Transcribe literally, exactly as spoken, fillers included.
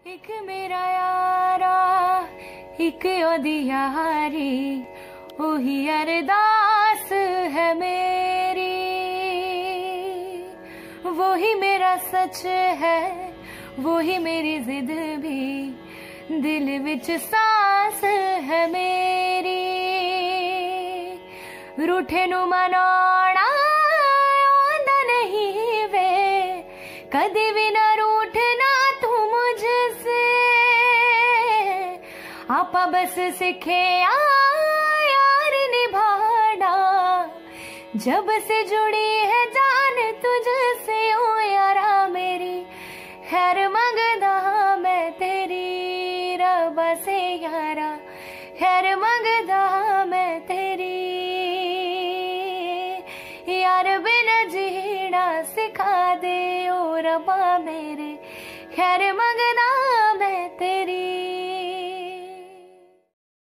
एक मेरा यारा एक ओदी यारी ओही अरदास है मेरी, वो ही मेरा सच है, वो ही मेरी जिद भी, दिल विच सांस है मेरी। रूठे नू मनाना आंदा नहीं वे, कदी भी ना रूठना तू मुझसे, आपा बस सीखे यार निभाना, जब से जुड़ी है जान तुझसे ओ यारा मेरी। खैर मंगदा मैं तेरी रब्बा से यारा, खैर मंगदा मैं तेरी, यार बिन जीना सिखा दे ओ रब्बा मेरे। खैर मंगदा